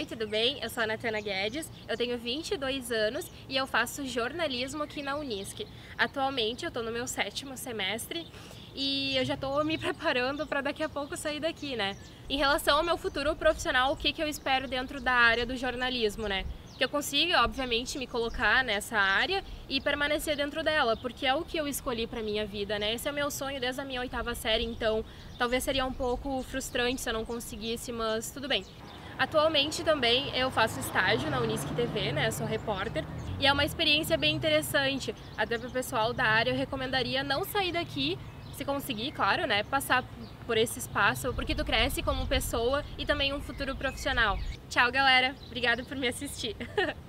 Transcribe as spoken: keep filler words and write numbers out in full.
Oi, tudo bem? Eu sou a Natana Guedes, eu tenho vinte e dois anos e eu faço jornalismo aqui na Unisc. Atualmente eu estou no meu sétimo semestre e eu já estou me preparando para daqui a pouco sair daqui, né? Em relação ao meu futuro profissional, o que, que eu espero dentro da área do jornalismo, né? Que eu consiga, obviamente, me colocar nessa área e permanecer dentro dela, porque é o que eu escolhi para minha vida, né? Esse é o meu sonho desde a minha oitava série, então talvez seria um pouco frustrante se eu não conseguisse, mas tudo bem. Atualmente também eu faço estágio na Unisc T V, né? Eu sou repórter e é uma experiência bem interessante. Até para o pessoal da área eu recomendaria não sair daqui, se conseguir, claro, né? Passar por esse espaço, porque tu cresce como pessoa e também um futuro profissional. Tchau, galera! Obrigada por me assistir!